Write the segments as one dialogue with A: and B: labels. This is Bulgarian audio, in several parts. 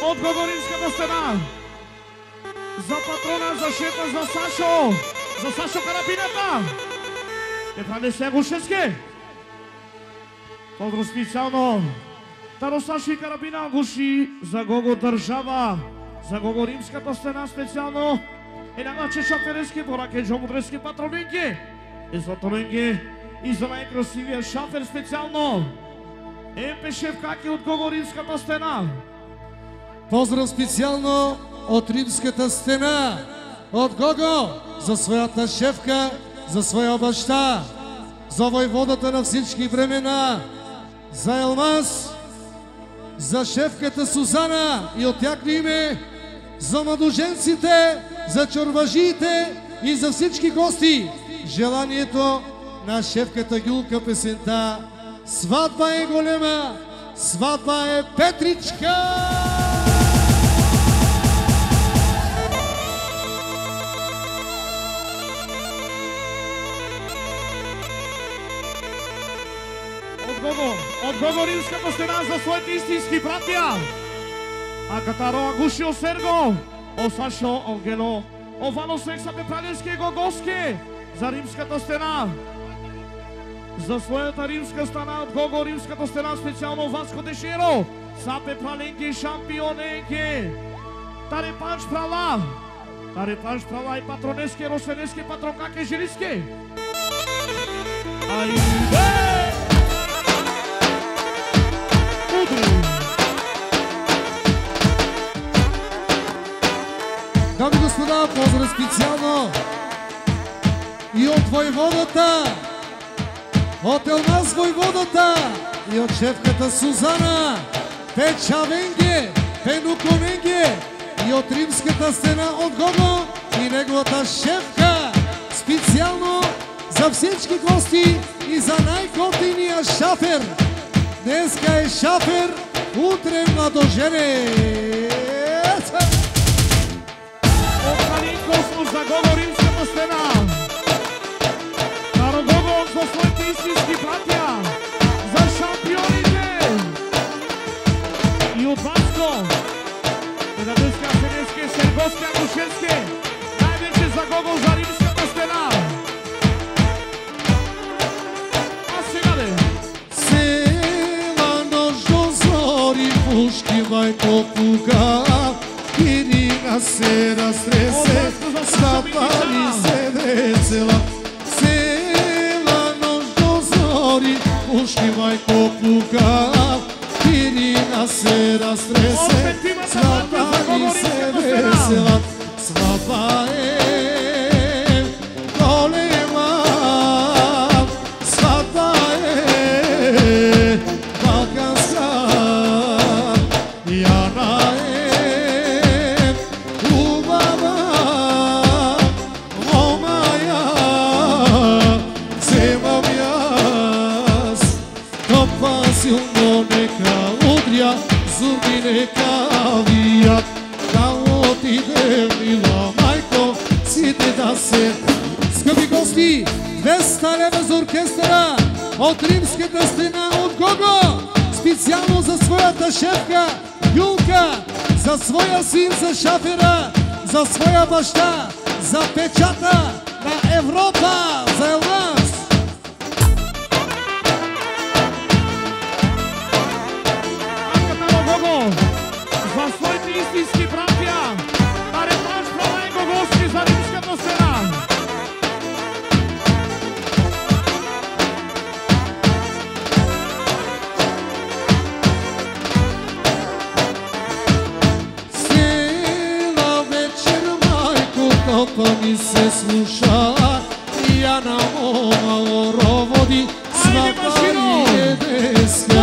A: от Гогоримската стена. За патрона, за шефа, за Сашо. За Сашо Карабината. Петра Сегушевски. Поздрав специално. Таро Сашо и Карабина Гуши за Гого държава. За Гогоримската стена специално. И на наче шаферски бораке, жомудрески патронинки. И за Торинги. И за най-красивия шафер специално. МП Шевкаки от Гогоримската стена.
B: Поздрав специално от Римската стена. От Гого за своята шефка, за своя баща, за войводата на всички времена, за Елмаз, за шефката Сузана и от тяхно име, за младоженците, за чорбажиите и за всички гости. Желанието на шефката Гюлка песента "Сватба е голема, сватба е Петричка".
A: От Гогоримската стена за своите истински братя. Акатаро Агуши Осерго, о Сашо Огено, о Вано Секса Пепралевски и Гогоски за Римската стена. За своята римска стена от Гогоримската стена специално Васко Деширо, са Пепраленки шампионенки. Таре Панч Прала и патронески, росенески патронкаки жилиски. Айде!
B: Дами и господа, поздрав специално и от войводата, от Елмаз войводата и от шефката Сузана, Печа Венге, Пенуко Венге и от Римската стена от Гого и неговата шефка. Специално за всички гости и за най-готиния шафер. Днеска е шафер, утре младоженец.
A: От Калин Космос за Гогоримската стена. Каро Гого за своите истински братя. За шампионите. И от Васко. Педагогска, Сенески, Серговски, Агушевски. Най-вече за Гого за Римската стена. А сега де?
B: Села нощно зори, пушки майко пука. Ирина се разтресе, стапали се весела. Села нощно зори, пушки майко пука. Ирина се разтресе, стапали се весела. Сватба е голема, сватба е балканска. Яна е силно нека удря, зуби нека вият. Да отиде, мила майко, сите да се. Скъпи гости, 200 лева за оркестъра от Римската стена от Гого. Специално за своята шефка Юлка, за своя син, за шафера, за своя баща, за печата на Европа, за Елмаз.
A: За своите истински братя, Таре Панч Прала и Гогоски за Римската стена.
B: Села вечер майко, топа ми се слуша, и я на мома ороводи, сватба ми е деска.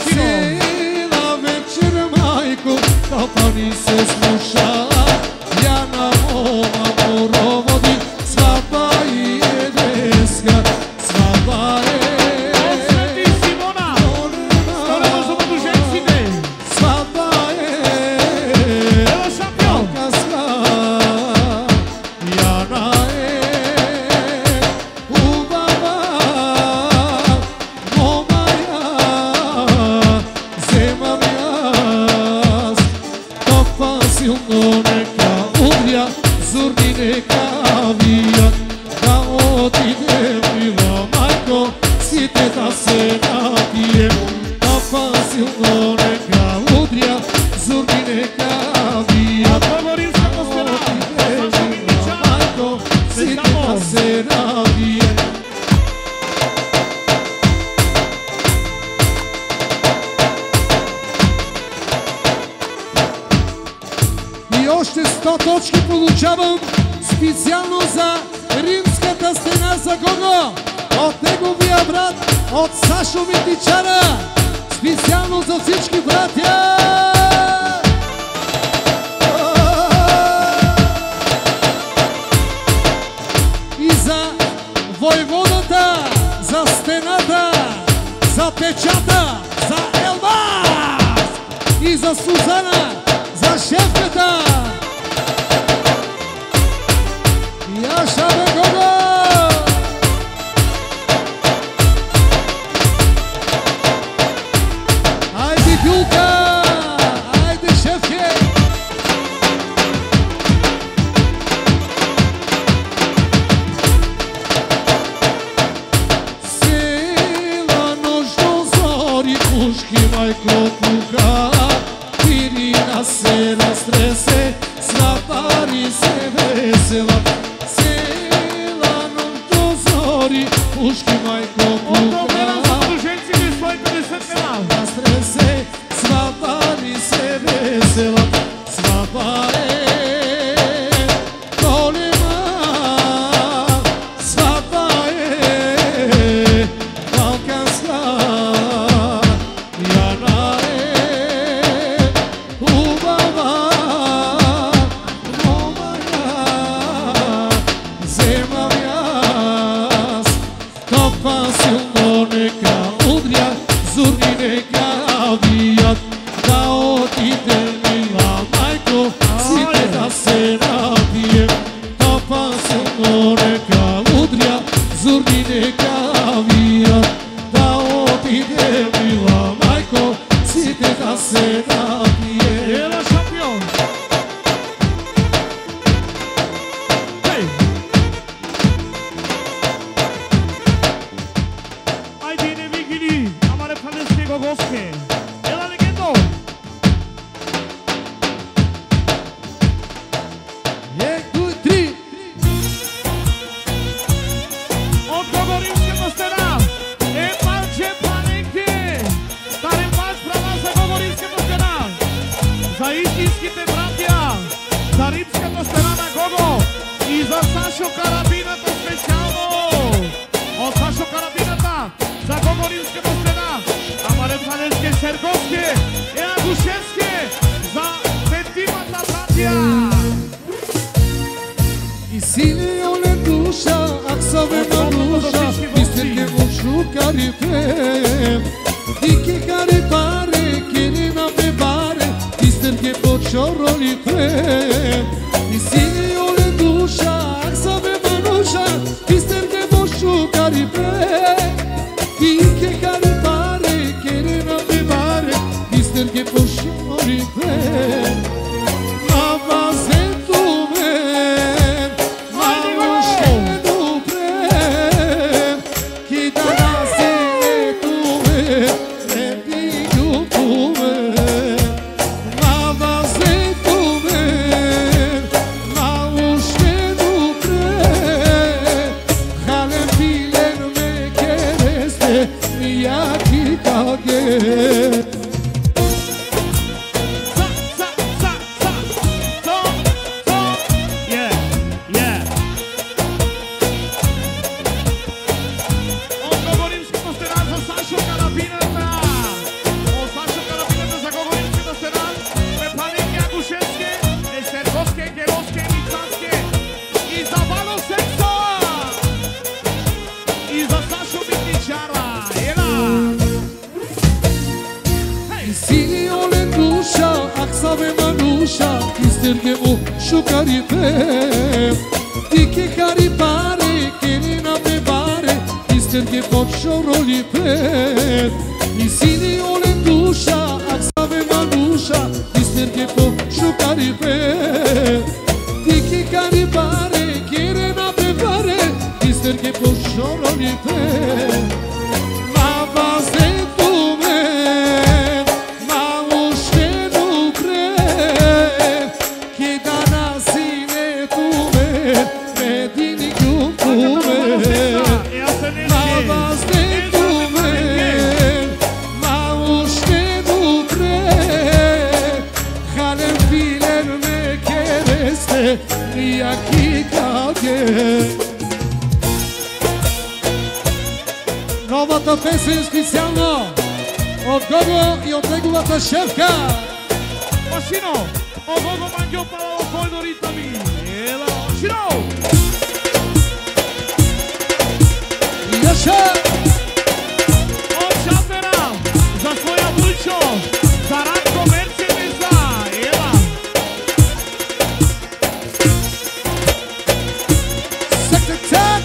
B: Топа ми се слуша, я на мома мороводи, сватба и е деска, сватба е.
A: От Свети Симона, старена за младоженците,
B: сватба е.
A: Ела шампион,
B: Балканска, Яна е. Убава, точки получавам специално за римската стена за Гого. От неговия брат, от Сашо Митничара. Специално за всички братя. И за войводата, за стената, за печата, за Елмаз и за Сузана, за шефката. Яша бе Гого! Айде Гюлка! Айде шефке! Села нощно зори пушки майко тука, Ирина се разтресе, сватари се весела. Села нощно зори пушки майко тука, разтресе, сватари се весела. Сватба е голема, сватба е балканска, Яна е хубава, моя, вземам аз, топа силно нека удря, зурни нека вият, да отиде мила майко, сите да се напием. Топа силно нека удря, зурни нека вият, да отиде мила майко, сите да се напием.
A: Ела шампион! Хей! Ajde ne vigili, amare paleske gogoske. Ela legendo!
B: Ек, дуй, три!
A: От Гогоринската стена е палче паленке. Старен палч права за Гогоринската стена. За истинските братя. За римската стена на Гого. И за Сашо Карабината специално. От Сашо Карабината за Гогоринската стена. Амаре Паленске, Серговске, Агушевске. За петимата братя.
B: И сили оле душа, аксаве мануша, истерке мушу карипе. Дике кари паре, кирина ме баре, истерке почоро липе. И сили оле душа, аксаве мануша, истерке мушу карипе. Дике кари паре, кирина ме баре, истерке почоро липе. Мама сенту мен, мамуше добре, ки да насилето ме, не ти губуме. Мама сенту мен, мамуше добре, хален билен ме кересте, мияки каге. Шукарипе, тики карипаре, кирина бебаре, истерке почоролипе. И сини олен душа, аксаве мануша, истерке почукарипе. Тики карипаре, кирина бебаре, истерке почоролипе. Мама сенту мен, мамуше добре, ки да насилето ме, медини губуме. Мама сенту мен, мамуше добре, хален филен ме кересте. Новата песен специално от Гого и от неговата шефка.
A: Машино, о Гого Мангел Палало Койно Ритами. Ела, Машино!
B: Яша!
A: От Шатера, за своя Вульчо, за Радко Мерцедеса. Ела!
B: Сек-сек-сек!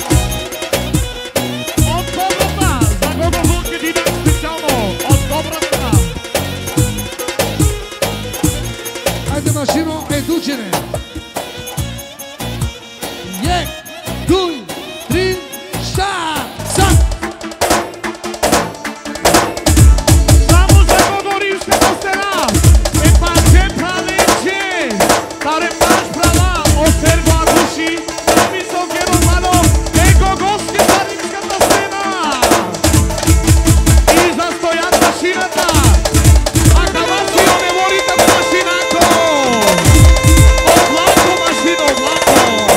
A: От Кобрата, за Гого Вулки Динак специално, от Кобрата.
B: Ajde mašino, edučene. Jek, duj, tri, šta, sad.
A: Само за Гого Римската стена. Е паче правече. Таре паш права, от Серго Агуши. Високе Романо, е Гогоски за Римската стена. И за стоят машината. А Кавасио не ворите по машинако. От Лако машино, Лако.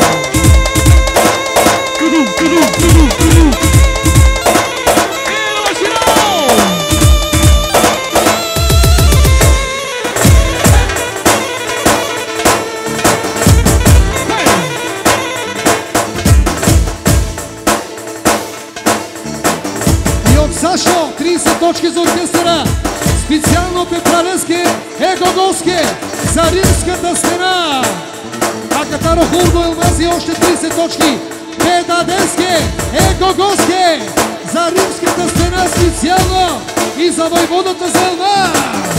A: Туду, туду, туду, туду. Ела машино.
B: И от Сашо, 30 точки за оркестъра. Специално Петралевски, Егоголски, за Римската стена. А Катаро Хурдо Елмази още 30 точки. Педадески, Егоголски, за Римската стена специално и за войводата за Елмаз.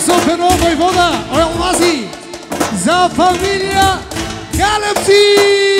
B: Войвода Елмази за фамилия Галевци!